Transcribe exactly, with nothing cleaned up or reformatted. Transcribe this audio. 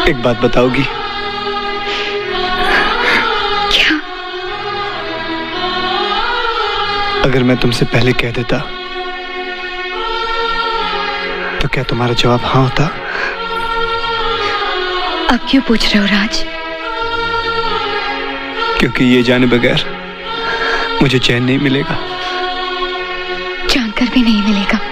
एक बात बताओगी? क्या? अगर मैं तुमसे पहले कह देता तो क्या तुम्हारा जवाब हाँ होता? अब क्यों पूछ रहे हो राज? क्योंकि ये जाने बगैर मुझे चैन नहीं मिलेगा। जानकर भी नहीं मिलेगा।